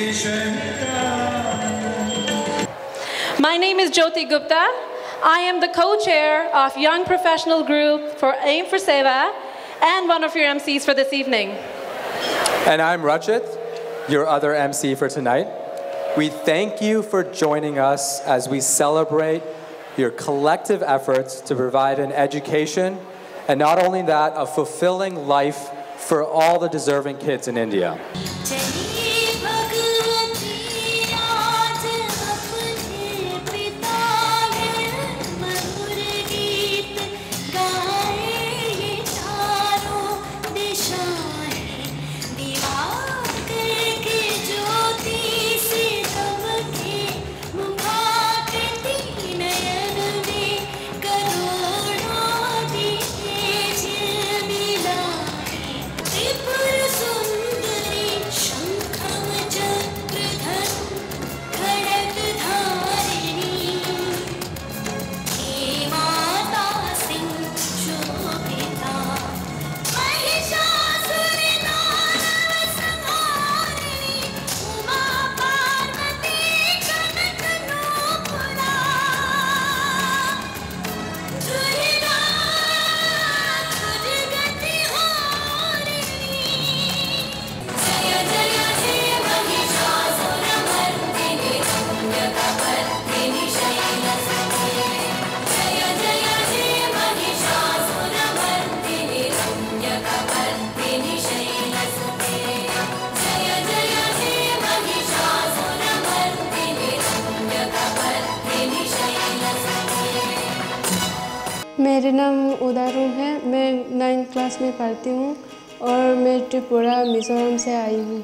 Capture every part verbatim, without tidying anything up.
My name is Jyoti Gupta. I am the co-chair of Young Professional Group for Aim for Seva and one of your M Cs for this evening. And I'm Rachit, your other M C for tonight. We thank you for joining us as we celebrate your collective efforts to provide an education, and not only that, a fulfilling life for all the deserving kids in India. मेरा नाम उदारुण है। मैं ninth class में पढ़ती हूँ और मैं त्रिपुरा मिज़ोरम से आई हूँ।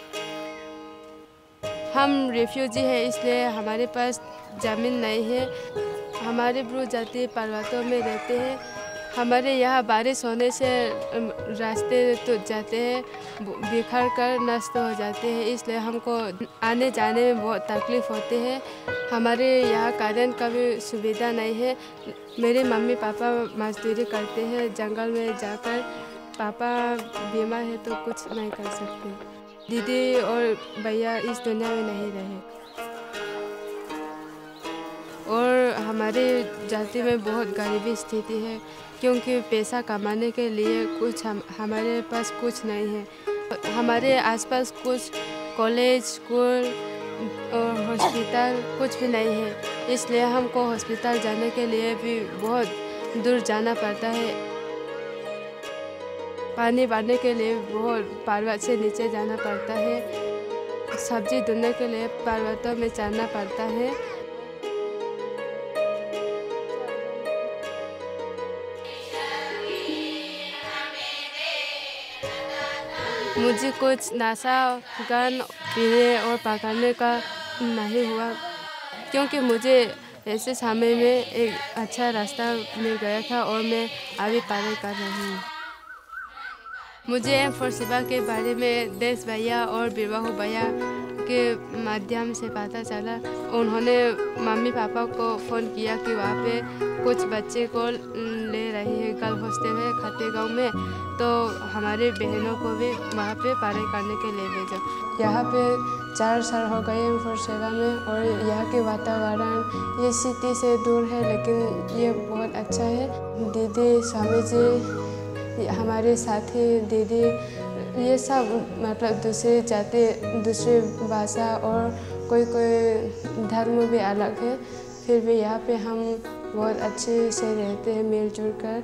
हम रेफ्यूजी हैं, इसलिए हमारे पास ज़मीन नहीं है। हमारे ब्रू जाति पर्वतों में रहते हैं। हमारे यहाँ बारिश होने से रास्ते तो जाते हैं, बिखर कर नष्ट हो जाते हैं, इसलिए हमको आने जाने में बहुत तकलीफ़ होती है। हमारे यहाँ करेंट का भी सुविधा नहीं है। मेरे मम्मी पापा मजदूरी करते हैं जंगल में जाकर। पापा बीमार है तो कुछ नहीं कर सकते। दीदी और भैया इस दुनिया में नहीं रहे। और हमारे जाति में बहुत गरीबी स्थिति है, क्योंकि पैसा कमाने के लिए कुछ हम हमारे पास कुछ नहीं है। हमारे आसपास कुछ कॉलेज, स्कूल और हॉस्पिटल कुछ भी नहीं है, इसलिए हमको हॉस्पिटल जाने के लिए भी बहुत दूर जाना पड़ता है। पानी भरने के लिए बहुत पर्वत से नीचे जाना पड़ता है। सब्जी ढूंढने के लिए पर्वतों में चढ़ना पड़ता है। मुझे कुछ नशा, गन पीने और पकड़ने का नहीं हुआ, क्योंकि मुझे ऐसे समय में एक अच्छा रास्ता मिल गया था और मैं अभी पढ़ाई कर रही हूँ। मुझे एम फॉर सेवा के बारे में देश भैया और बीरबाहू भैया के माध्यम से पता चला। उन्होंने मम्मी पापा को फ़ोन किया कि वहाँ पे कुछ बच्चे को ले रही है गर्ल हॉस्टल है खते गाँव में, तो हमारे बहनों को भी वहाँ पे पढ़ाई करने के लिए भेजा। यहाँ पे चार साल हो गए एम फॉर सेवा में, और यहाँ के वातावरण ये सिटी से दूर है, लेकिन ये बहुत अच्छा है। दीदी, स्वामी जी, हमारे साथी दीदी, ये सब मतलब दूसरे जाति, दूसरी भाषा और कोई कोई धर्म भी अलग है, फिर भी यहाँ पे हम बहुत अच्छे से रहते हैं मिलजुल कर।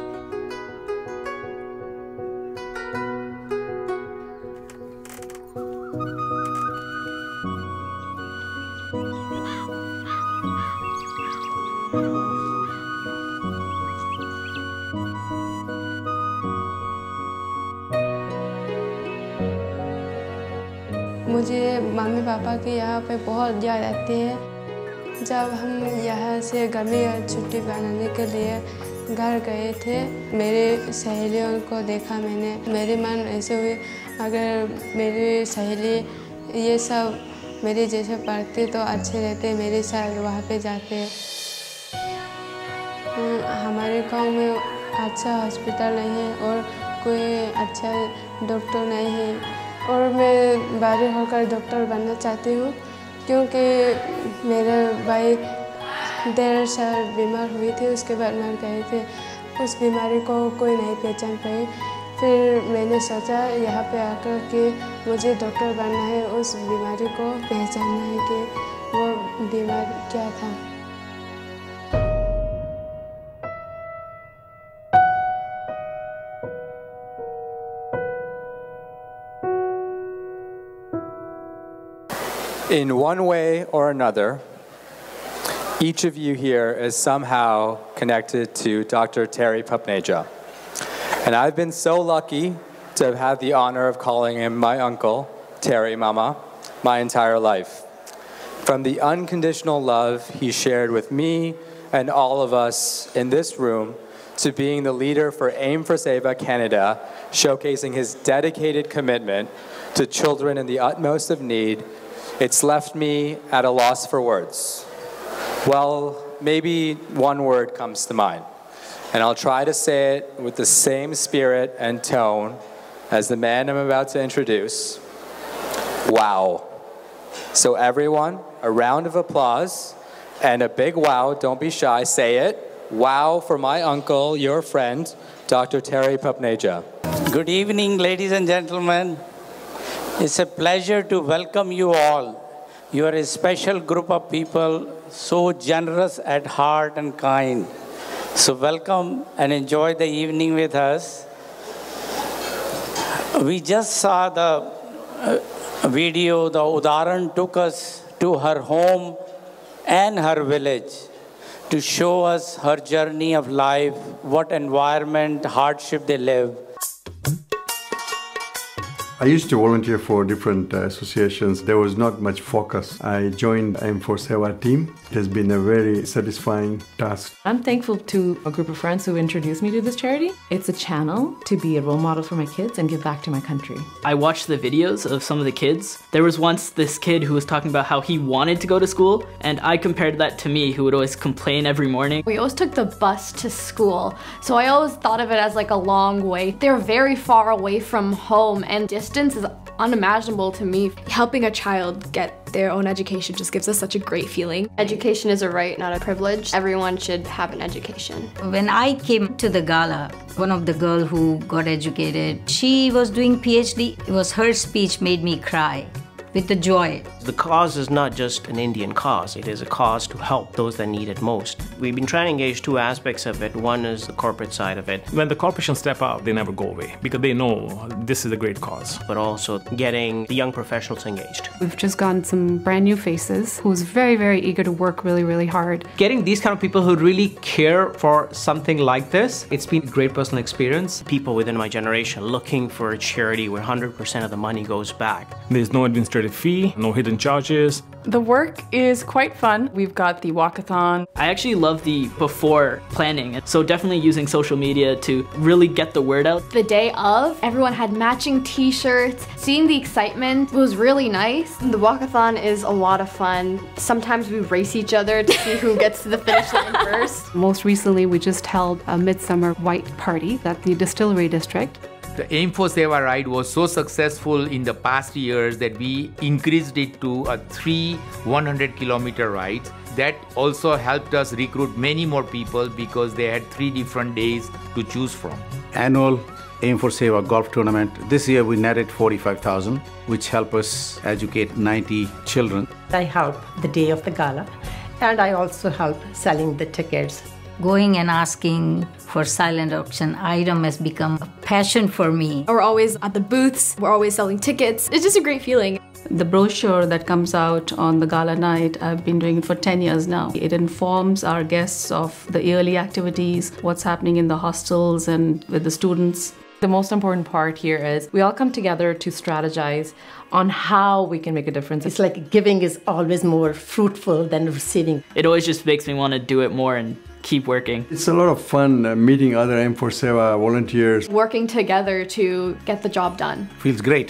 मुझे मम्मी पापा की यहाँ पे बहुत याद आती है। जब हम यहाँ से गर्मी छुट्टी मनाने के लिए घर गए थे, मेरे सहेलियों को देखा मैंने, मेरे मन ऐसे हुए अगर मेरी सहेली ये सब मेरे जैसे पढ़ते तो अच्छे रहते, मेरे साथ वहाँ पे जाते। हमारे गांव में अच्छा हॉस्पिटल नहीं है और कोई अच्छा डॉक्टर नहीं है, और मैं बड़ी होकर डॉक्टर बनना चाहती हूँ क्योंकि मेरे भाई डेढ़ साल बीमार हुई थी, उसके बाद मर गए थे। उस बीमारी को कोई नहीं पहचान पाई। फिर मैंने सोचा यहाँ पे आकर कि मुझे डॉक्टर बनना है, उस बीमारी को पहचानना है कि वो बीमारी क्या था। In one way or another, each of you here is somehow connected to Doctor Terry Papneja. And I've been so lucky to have had the honor of calling him my uncle, Terry Mama, my entire life. From the unconditional love he shared with me and all of us in this room, to being the leader for Aim for Seva Canada, showcasing his dedicated commitment to children in the utmost of need, it's left me at a loss for words. Well, maybe one word comes to mind, and I'll try to say it with the same spirit and tone as the man I'm about to introduce. Wow. So everyone, a round of applause and a big wow. Don't be shy, say it. Wow for my uncle, your friend, Doctor Terry Papneja. Good evening, ladies and gentlemen. It's a pleasure to welcome you all. You are a special group of people, so generous at heart and kind. So welcome and enjoy the evening with us. We just saw the uh, video. The Udaran took us to her home and her village to show us her journey of life, what environment, hardship they live. I used to volunteer for different uh, associations. There was not much focus. I joined Aim for Seva team. It has been a very satisfying task. I'm thankful to a group of friends who introduced me to this charity. It's a channel to be a role model for my kids and give back to my country. I watched the videos of some of the kids. There was once this kid who was talking about how he wanted to go to school, and I compared that to me, who would always complain every morning. We always took the bus to school, so I always thought of it as like a long way. They're very far away from home, and distance is unimaginable to me. Helping a child get their own education just gives us such a great feeling. Education is a right, not a privilege. Everyone should have an education. When I came to the gala, one of the girls who got educated, she was doing PhD. It was her speech made me cry with the joy. The cause is not just an Indian cause, it is a cause to help those that need it most. We've been trying to engage two aspects of it. One is the corporate side of it. When the corporations step out, they never go away because they know this is a great cause. But also getting the young professionals engaged. We've just gotten some brand new faces who's very, very eager to work really, really hard. Getting these kind of people who really care for something like this, it's been a great personal experience. People within my generation looking for a charity where one hundred percent of the money goes back. There's no administrative fee, no hidden charges. The work is quite fun. We've got the walkathon. I actually love the before planning, so definitely using social media to really get the word out. The day of, everyone had matching t-shirts. Seeing the excitement was really nice. The walkathon is a lot of fun. Sometimes we race each other to see who gets to the finish line first. Most recently, we just held a midsummer white party at the Distillery District. The Aim for Seva ride was so successful in the past years that we increased it to a three one hundred kilometer rides. That also helped us recruit many more people because they had three different days to choose from. Annual Aim for Seva golf tournament. This year we netted forty-five thousand, which helped us educate ninety children. I help the day of the gala, and I also help selling the tickets. Going and asking for silent auction item has become a passion for me. We're always at the booths, we're always selling tickets. It's just a great feeling. The brochure that comes out on the gala night, I've been doing it for ten years now. It informs our guests of the yearly activities, what's happening in the hostels and with the students. The most important part here is we all come together to strategize on how we can make a difference. It's like giving is always more fruitful than receiving. It always just makes me want to do it more and keep working. It's a lot of fun uh, meeting other Aim for Seva volunteers. Working together to get the job done. Feels great.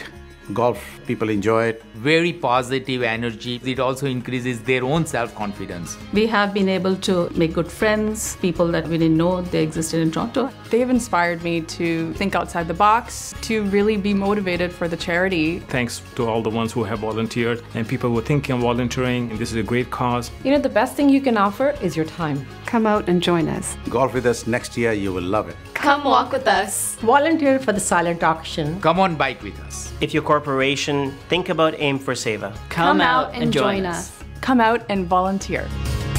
Golf, people enjoy it. Very positive energy. It also increases their own self-confidence. We have been able to make good friends, people that we didn't know they existed in Toronto. They've inspired me to think outside the box, to really be motivated for the charity. Thanks to all the ones who have volunteered and people who are thinking of volunteering. This is a great cause. You know, the best thing you can offer is your time. Come out and join us. Golf with us next year, you will love it. Come walk with us. Volunteer for the silent auction. Come on bike with us. If your corporation, think about Aim for Seva. Come, Come out and join us. us. Come out and volunteer.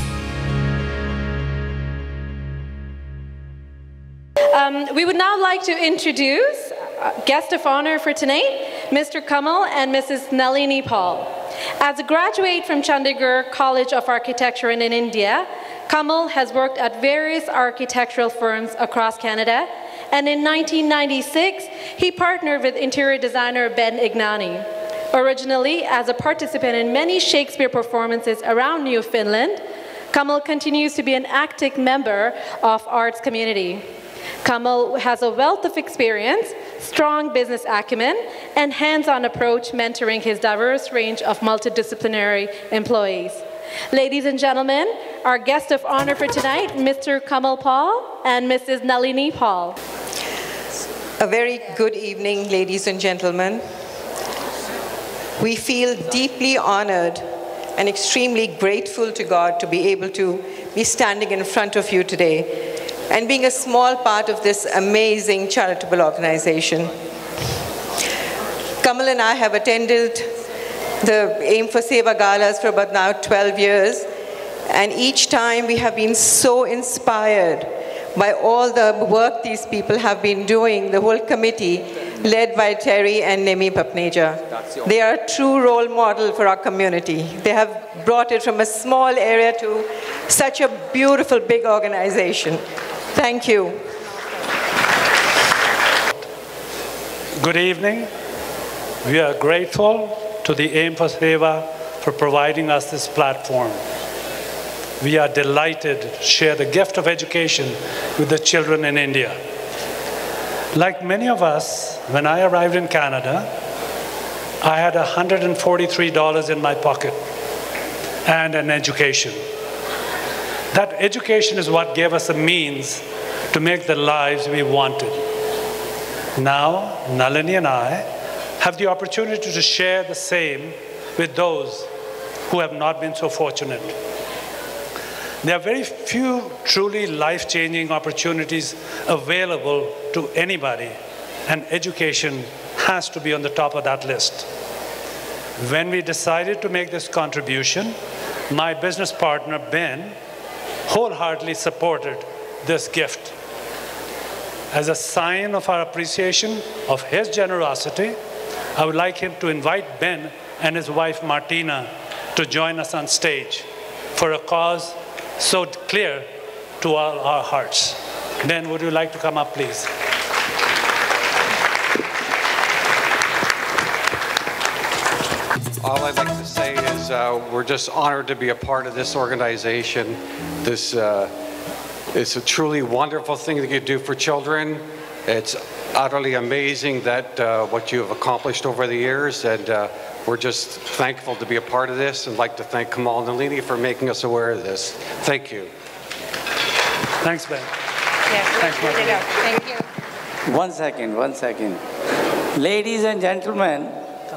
Um, we would now like to introduce uh, guest of honor for tonight, Mister Kamal and Missus Nalini Paul. As a graduate from Chandigarh College of Architecture in India, Kamal has worked at various architectural firms across Canada, and in nineteen ninety-six, he partnered with interior designer Ben Ignani. Originally as a participant in many Shakespeare performances around New Finland, Kamal continues to be an active member of arts community. Kamal has a wealth of experience, strong business acumen, and hands-on approach mentoring his diverse range of multidisciplinary employees. Ladies and gentlemen, our guest of honor for tonight, Mister Kamal Paul and Missus Nalini Paul. A very good evening, ladies and gentlemen. We feel deeply honored and extremely grateful to God to be able to be standing in front of you today and being a small part of this amazing charitable organization. Kamal and I have attended the Aim for Seva galas for about now twelve years, and each time we have been so inspired by all the work these people have been doing, the whole committee led by Terry and Nemi Papneja. They are a true role model for our community. They have brought it from a small area to such a beautiful big organization. Thank you. Good evening. We are grateful to the Aim for Seva for providing us this platform. We are delighted to share the gift of education with the children in India. Like many of us, when I arrived in Canada, I had one hundred forty-three dollars in my pocket and an education. That education is what gave us a means to make the lives we wanted. Now, Nalini and I have the opportunity to share the same with those who have not been so fortunate. There are very few truly life-changing opportunities available to anybody, and education has to be on the top of that list. When we decided to make this contribution, my business partner, Ben, wholeheartedly supported this gift. As a sign of our appreciation of his generosity, I would like him to invite Ben and his wife, Martina, to join us on stage for a cause so clear to all our hearts. Ben, would you like to come up, please? All I'd like to say is uh, we're just honored to be a part of this organization. This uh, it's a truly wonderful thing that you do for children. It's utterly amazing that uh, what you have accomplished over the years, and uh, we're just thankful to be a part of this, and like to thank Kamal and Nalini for making us aware of this. Thank you. Thanks, Ben. Yeah, Thanks, Ben. Thank you. One second, one second. Ladies and gentlemen,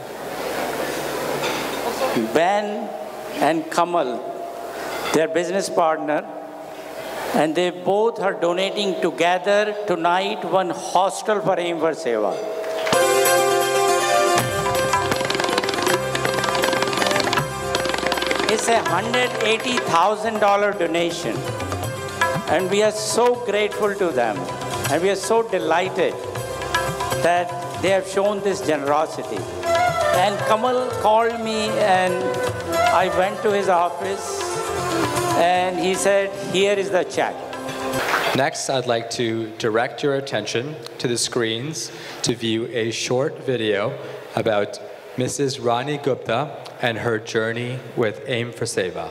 Ben and Kamal, their business partner, and they both are donating together tonight one hostel for Aim for Seva. It's a one hundred eighty thousand dollar donation, and we are so grateful to them, and we are so delighted that they have shown this generosity. And Kamal called me, and I went to his office, and he said, here is the check. Next, I'd like to direct your attention to the screens to view a short video about Missus Rani Gupta and her journey with Aim for Seva.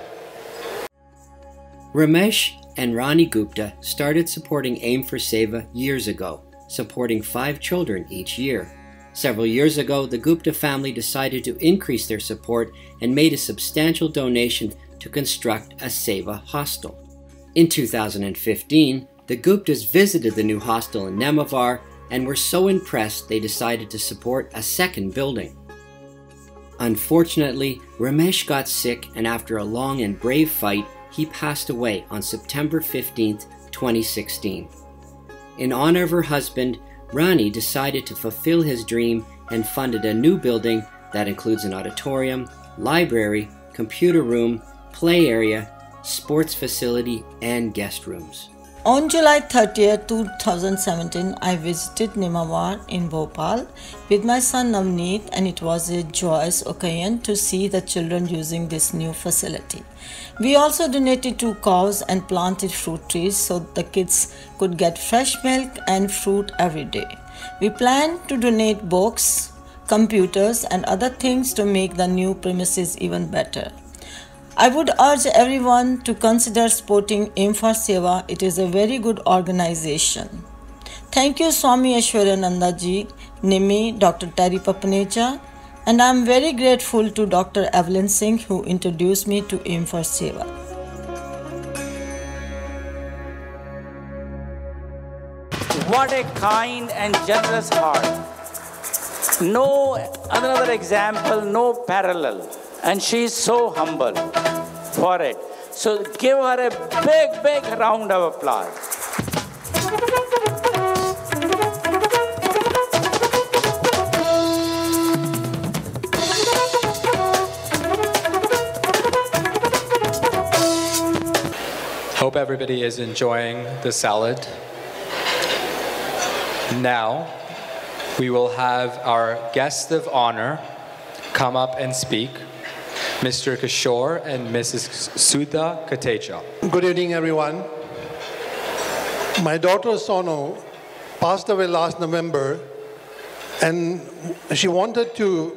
Ramesh and Rani Gupta started supporting Aim for Seva years ago, supporting five children each year. Several years ago, the Gupta family decided to increase their support and made a substantial donation to construct a Seva hostel. In two thousand fifteen, the Guptas visited the new hostel in Nemavar and were so impressed they decided to support a second building. Unfortunately, Ramesh got sick, and after a long and brave fight, he passed away on September fifteenth, twenty sixteen. In honor of her husband, Rani decided to fulfill his dream and funded a new building that includes an auditorium, library, computer room, play area, sports facility, and guest rooms. On July thirtieth, two thousand seventeen, I visited Nemavar in Bhopal with my son Navneet, and it was a joyous occasion to see the children using this new facility. We also donated two cows and planted fruit trees so the kids could get fresh milk and fruit every day. We plan to donate books, computers, and other things to make the new premises even better. I would urge everyone to consider supporting Aim for Seva. It is a very good organization. Thank you Swami Aishwaryananda ji, Nimi, Doctor Terry Papaneja, and I am very grateful to Doctor Evelyn Singh who introduced me to Aim for Seva. What a kind and generous heart. No another example, no parallel. And she is so humble for it. So give her a big, big round of applause. Hope everybody is enjoying the salad. Now, we will have our guest of honor come up and speak. Mister Kishore and Missus Sudha Katecha. Good evening, everyone. My daughter Sono passed away last November, and she wanted to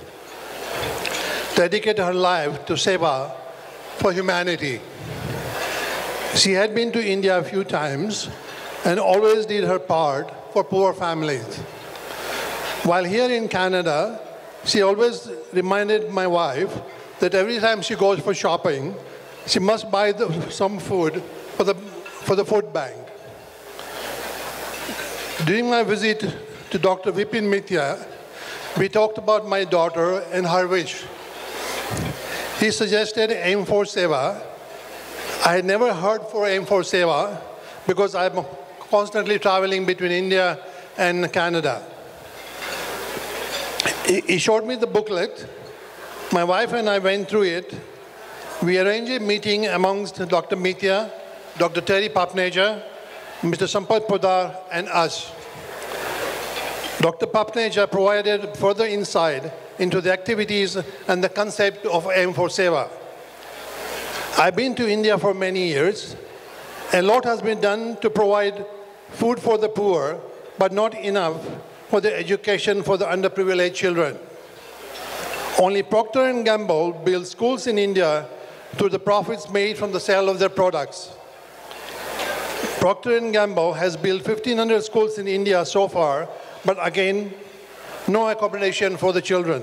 dedicate her life to Seva for humanity. She had been to India a few times and always did her part for poor families. While here in Canada, she always reminded my wife that every time she goes for shopping, she must buy the, some food for the, for the food bank. During my visit to Doctor Vipin Mithya, we talked about my daughter and her wish. He suggested Aim for Seva. I had never heard for Aim for Seva because I'm constantly traveling between India and Canada. He showed me the booklet. My wife and I went through it. We arranged a meeting amongst Doctor Mithya, Doctor Terry Papaneja, Mister Sampath Podar, and us. Doctor Papaneja provided further insight into the activities and the concept of Aim for Seva. I've been to India for many years. A lot has been done to provide food for the poor, but not enough for the education for the underprivileged children. Only Procter and Gamble builds schools in India through the profits made from the sale of their products. Procter and Gamble has built fifteen hundred schools in India so far, but again, no accommodation for the children.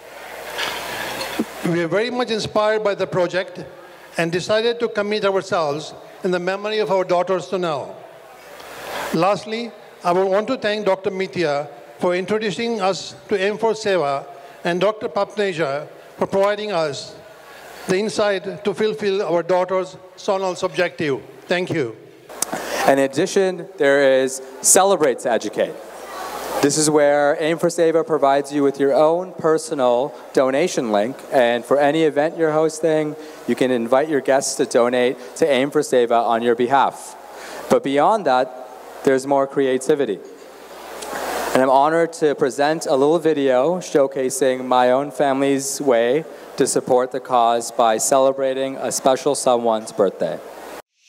We are very much inspired by the project and decided to commit ourselves in the memory of our daughter Sonal. Lastly, I would want to thank Doctor Mithya for introducing us to Aim for Seva and Doctor Papaneja for providing us the insight to fulfill our daughter's Sonal's objective. Thank you. In addition, there is Celebrate to Educate. This is where Aim for Seva provides you with your own personal donation link, and for any event you're hosting, you can invite your guests to donate to Aim for Seva on your behalf. But beyond that, there's more creativity. And I'm honored to present a little video showcasing my own family's way to support the cause by celebrating a special someone's birthday.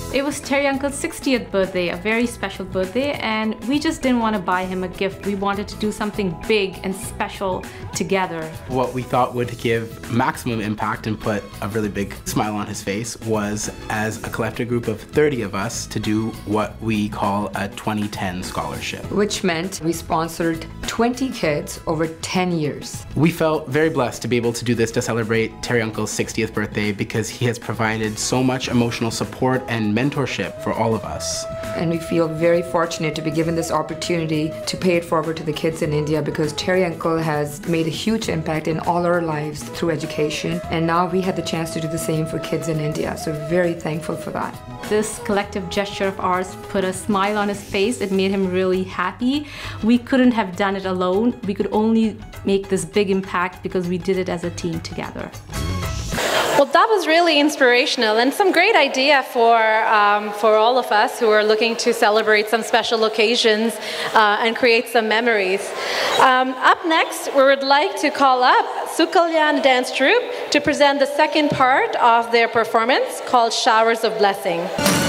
It was Terry Uncle's sixtieth birthday, a very special birthday, and we just didn't want to buy him a gift. We wanted to do something big and special together. What we thought would give maximum impact and put a really big smile on his face was, as a collective group of thirty of us, to do what we call a twenty ten scholarship. Which meant we sponsored twenty kids over ten years. We felt very blessed to be able to do this to celebrate Terry Uncle's sixtieth birthday because he has provided so much emotional support and mentorship for all of us. And we feel very fortunate to be given this opportunity to pay it forward to the kids in India, because Terry Uncle has made a huge impact in all our lives through education, and now we had the chance to do the same for kids in India, so very thankful for that. This collective gesture of ours put a smile on his face. It made him really happy. We couldn't have done it alone. We could only make this big impact because we did it as a team together. Well, that was really inspirational and some great idea for, um, for all of us who are looking to celebrate some special occasions uh, and create some memories. Um, up next, we would like to call up Sukalyan Dance Troupe to present the second part of their performance called Showers of Blessing.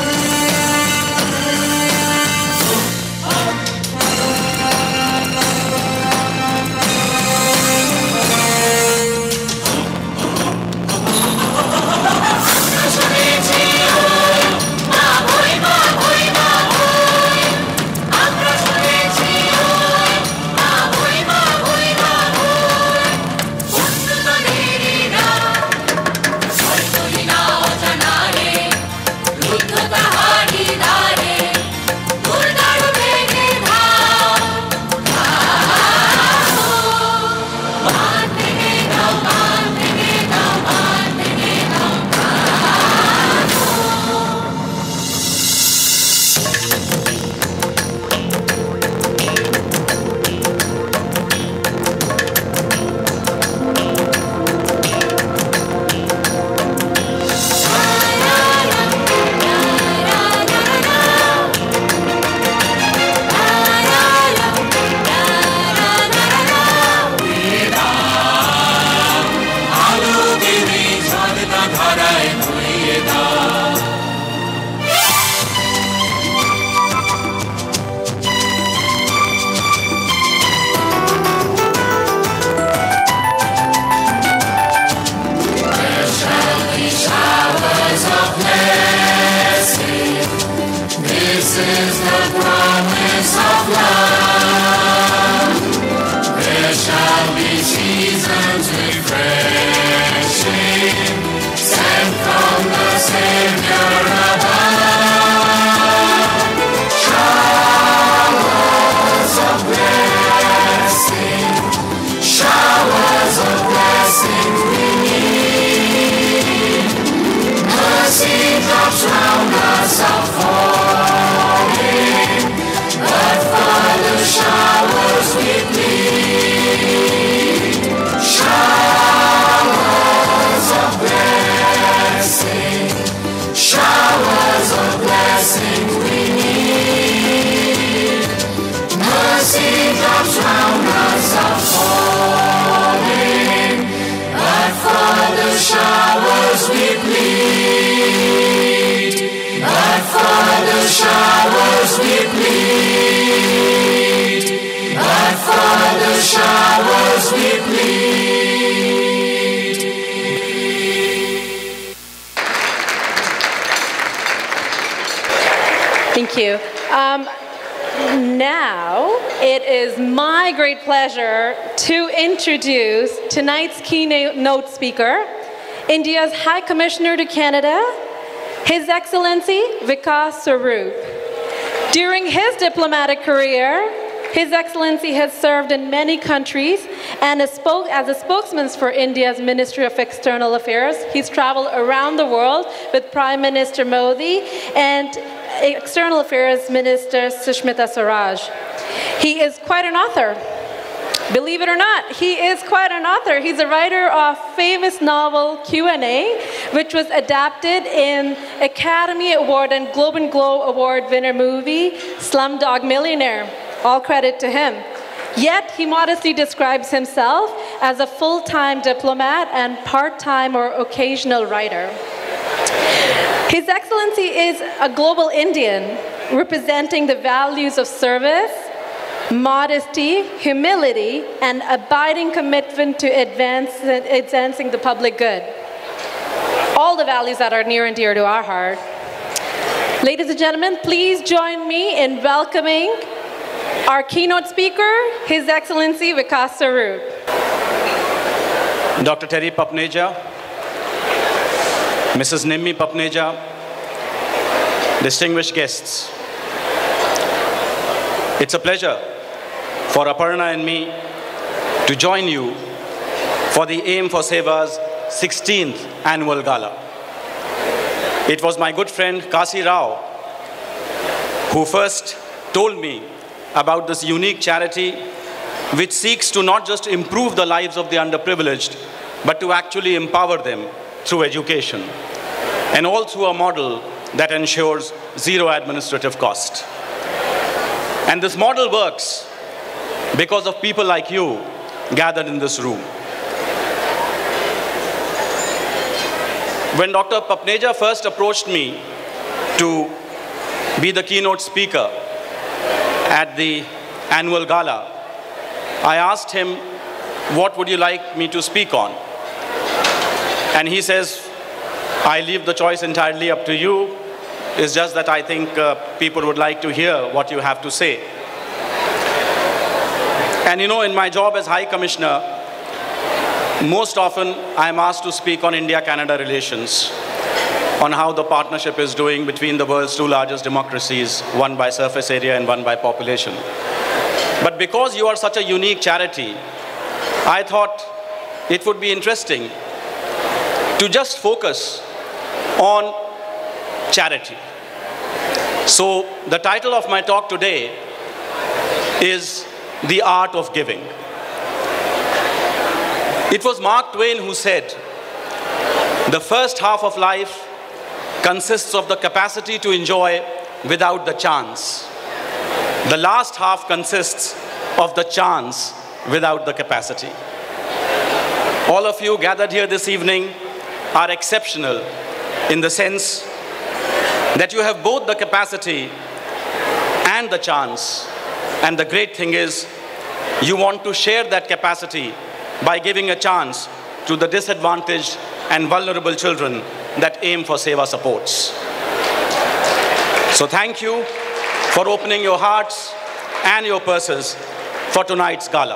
Thank you. Um, now, it is my great pleasure to introduce tonight's keynote speaker, India's High Commissioner to Canada, His Excellency Vikas Swarup. During his diplomatic career, His Excellency has served in many countries and as, spoke, as a spokesman for India's Ministry of External Affairs. He's traveled around the world with Prime Minister Modi and External Affairs Minister Sushmita Swaraj. He is quite an author. Believe it or not, he is quite an author. He's a writer of famous novel Q and A, which was adapted in Academy Award and Globe and Globe Award winner movie Slumdog Millionaire. All credit to him. Yet he modestly describes himself as a full-time diplomat and part-time or occasional writer. His Excellency is a global Indian representing the values of service, modesty, humility, and abiding commitment to advance, advancing the public good. All the values that are near and dear to our heart. Ladies and gentlemen, please join me in welcoming our keynote speaker, His Excellency Vikas Swarup. Doctor Terry Papneja, Missus Nimmi Papneja, distinguished guests. It's a pleasure for Aparna and me to join you for the Aim for Seva's sixteenth annual gala. It was my good friend Kasi Rao who first told me about this unique charity which seeks to not just improve the lives of the underprivileged, but to actually empower them through education, and all through a model that ensures zero administrative cost. And this model works because of people like you gathered in this room. When Doctor Papneja first approached me to be the keynote speaker at the annual gala, I asked him, what would you like me to speak on? And he says, I leave the choice entirely up to you. It's just that I think uh, people would like to hear what you have to say. And you know, in my job as High Commissioner, most often I'm asked to speak on India-Canada relations, on how the partnership is doing between the world's two largest democracies, one by surface area and one by population. But because you are such a unique charity, I thought it would be interesting to just focus on charity. So the title of my talk today is The Art of Giving. It was Mark Twain who said, the first half of life consists of the capacity to enjoy without the chance. The last half consists of the chance without the capacity. All of you gathered here this evening are exceptional in the sense that you have both the capacity and the chance. And the great thing is, you want to share that capacity by giving a chance to the disadvantaged and vulnerable children that Aim for Seva supports. So thank you for opening your hearts and your purses for tonight's gala.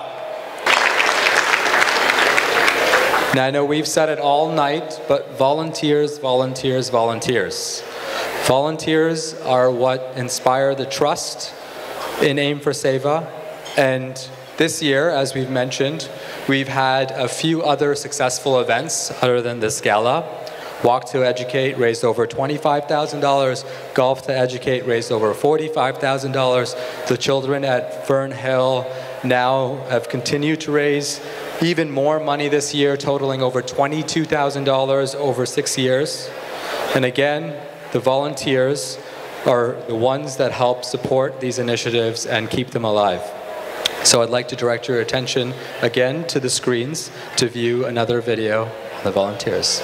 Now, I know we've said it all night, but volunteers, volunteers, volunteers. Volunteers are what inspire the trust in Aim for Seva. And this year, as we've mentioned, we've had a few other successful events other than this gala. Walk to Educate raised over twenty-five thousand dollars. Golf to Educate raised over forty-five thousand dollars. The children at Fern Hill now have continued to raise even more money this year, totaling over twenty-two thousand dollars over six years. And again, the volunteers are the ones that help support these initiatives and keep them alive. So I'd like to direct your attention again to the screens to view another video on the volunteers.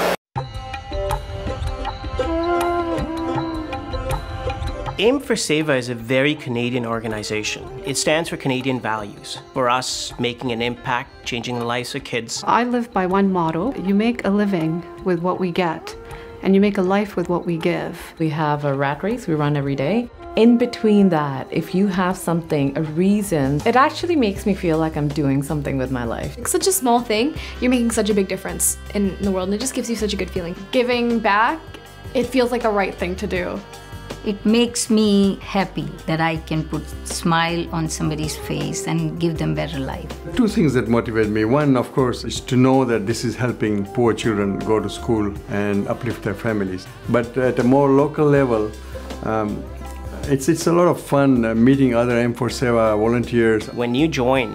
Aim for Seva is a very Canadian organization. It stands for Canadian values, for us making an impact, changing the lives of kids. I live by one motto: you make a living with what we get, and you make a life with what we give. We have a rat race we run every day. In between that, if you have something, a reason, it actually makes me feel like I'm doing something with my life. It's such a small thing, you're making such a big difference in the world, and it just gives you such a good feeling. Giving back, it feels like the right thing to do. It makes me happy that I can put a smile on somebody's face and give them better life. Two things that motivate me. One, of course, is to know that this is helping poor children go to school and uplift their families. But at a more local level, um, It's, it's a lot of fun uh, meeting other Aim for Seva volunteers. When you join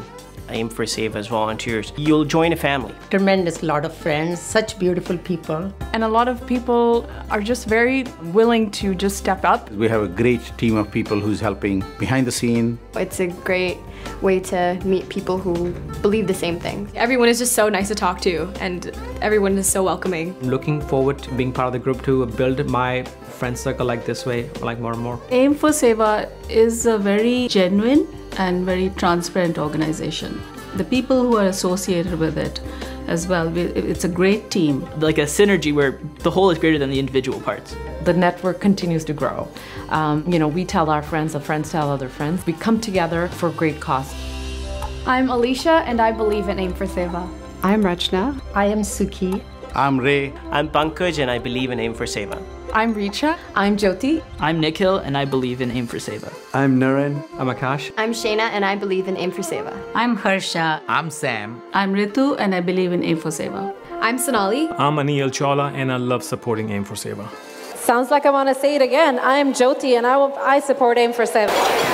Aim for Seva's volunteers, you'll join a family. Tremendous lot of friends, such beautiful people. And a lot of people are just very willing to just step up. We have a great team of people who's helping behind the scene. It's a great way to meet people who believe the same thing. Everyone is just so nice to talk to, and everyone is so welcoming. I'm looking forward to being part of the group to build my friend circle like this way, like more and more. Aim for Seva is a very genuine and very transparent organization. The people who are associated with it as well, it's a great team. Like a synergy where the whole is greater than the individual parts. The network continues to grow. Um, you know, we tell our friends, our friends tell other friends. We come together for great cause. I'm Alicia, and I believe in Aim for Seva. I'm Rachna. I am Suki. I'm Ray. I'm Pankaj, and I believe in Aim for Seva. I'm Richa. I'm Jyoti. I'm Nikhil, and I believe in Aim for Seva. I'm Naren. I'm Akash. I'm Shayna, and I believe in Aim for Seva. I'm Harsha. I'm Sam. I'm Ritu, and I believe in Aim for Seva. I'm Sonali. I'm Anil Chawla, and I love supporting Aim for Seva. Sounds like I want to say it again. I'm Jyoti, and I, will, I support Aim for Seva.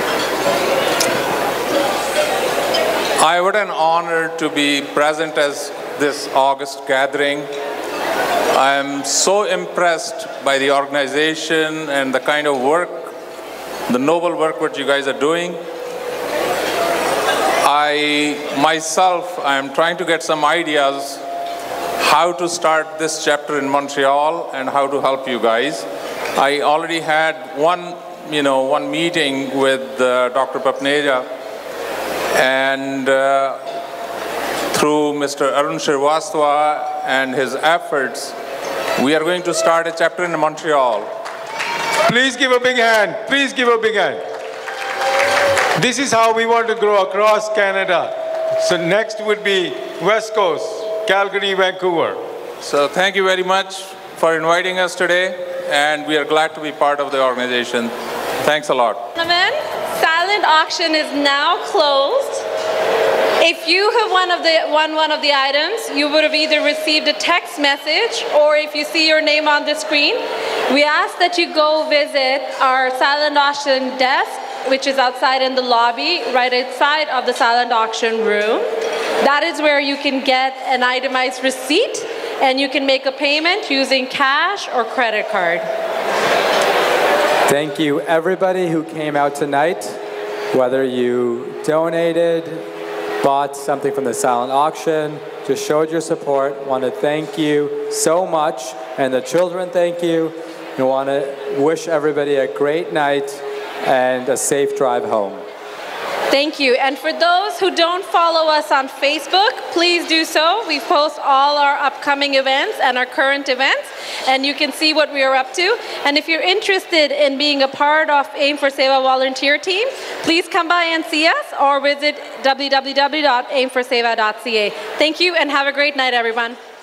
I what an honor to be present as this August gathering. I am so impressed by the organization and the kind of work, the noble work what you guys are doing. I myself, I am trying to get some ideas how to start this chapter in Montreal and how to help you guys. I already had one, you know, one meeting with uh, Doctor Papneja, and uh, through Mister Arun Srivastava and his efforts, we are going to start a chapter in Montreal. Please give a big hand. Please give a big hand. This is how we want to grow across Canada. So next would be West Coast, Calgary, Vancouver. So thank you very much for inviting us today, and we are glad to be part of the organization. Thanks a lot. Gentlemen, silent auction is now closed. If you have one of the, won one of the items, you would have either received a text message, or if you see your name on the screen, we ask that you go visit our silent auction desk, which is outside in the lobby, right outside of the silent auction room. That is where you can get an itemized receipt, and you can make a payment using cash or credit card. Thank you, everybody who came out tonight, whether you donated, bought something from the silent auction, just showed your support. Want to thank you so much, and the children thank you. We want to wish everybody a great night and a safe drive home. Thank you. And for those who don't follow us on Facebook, please do so. We post all our upcoming events and our current events, and you can see what we are up to. And if you're interested in being a part of Aim for Seva volunteer team, please come by and see us or visit w w w dot aim for seva dot c a. Thank you, and have a great night, everyone.